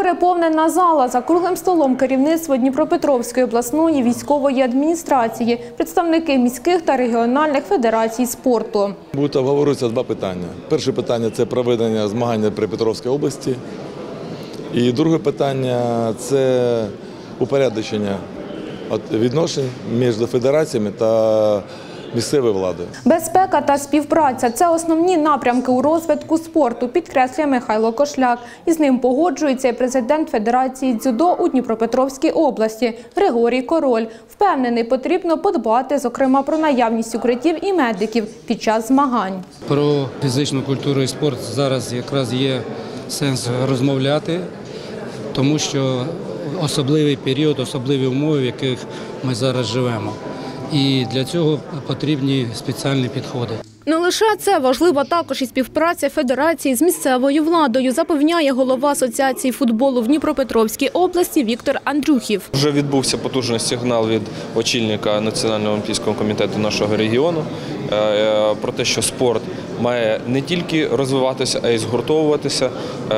Переповнена зала. За круглим столом керівництво Дніпропетровської обласної військової адміністрації, представники міських та регіональних федерацій спорту. Будуть обговорюватися два питання. Перше питання – це проведення змагань при Дніпропетровській області. І друге питання – це упорядочення відношень між федераціями та місцевою владою. Безпека та співпраця – це основні напрямки у розвитку спорту, підкреслює Михайло Кошляк. Із ним погоджується і президент Федерації дзюдо у Дніпропетровській області Григорій Король. Впевнений, потрібно подбати, зокрема, про наявність укриттів і медиків під час змагань. Про фізичну культуру і спорт зараз якраз є сенс розмовляти, тому що особливий період, особливі умови, в яких ми зараз живемо. І для цього потрібні спеціальні підходи. Не лише це, важлива також і співпраця федерації з місцевою владою, запевняє голова Асоціації футболу в Дніпропетровській області Віктор Андрюхів. Вже відбувся потужний сигнал від очільника Національного олімпійського комітету нашого регіону про те, що спорт має не тільки розвиватися, а й згуртовуватися.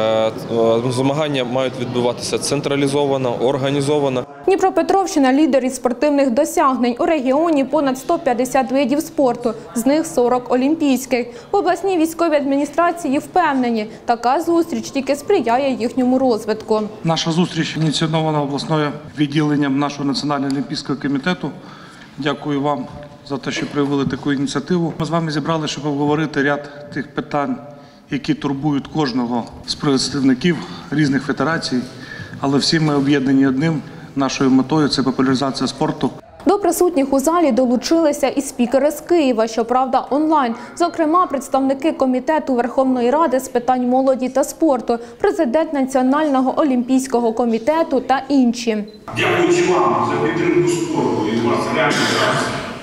Змагання мають відбуватися централізовано, організовано. Дніпропетровщина – лідер із спортивних досягнень. У регіоні понад 150 видів спорту, з них 40 олімпійських. В обласній військовій адміністрації впевнені, така зустріч тільки сприяє їхньому розвитку. Наша зустріч ініційована обласною відділенням нашого Національного олімпійського комітету. Дякую вам за те, що проявили таку ініціативу. Ми з вами зібрали, щоб обговорити ряд тих питань, які турбують кожного з представників різних федерацій, але всі ми об'єднані одним нашою метою – це популяризація спорту. До присутніх у залі долучилися і спікери з Києва, щоправда, онлайн. Зокрема, представники Комітету Верховної Ради з питань молоді та спорту, президент Національного олімпійського комітету та інші. Дякуючи вам за підтримку спорту, і у вас реально зараз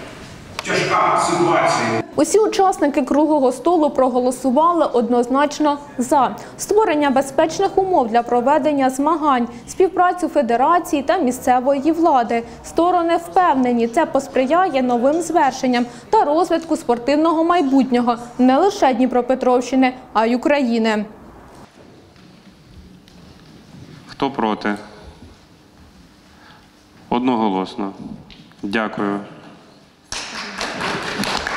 тяжка ситуація. Усі учасники круглого столу проголосували однозначно за створення безпечних умов для проведення змагань, співпрацю федерації та місцевої влади. Сторони впевнені, це посприяє новим звершенням та розвитку спортивного майбутнього не лише Дніпропетровщини, а й України. Хто проти? Одноголосно. Дякую.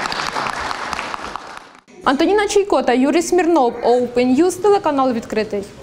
Антоніна Чайко та Юрій Смірнов, Open News, телеканал «Відкритий».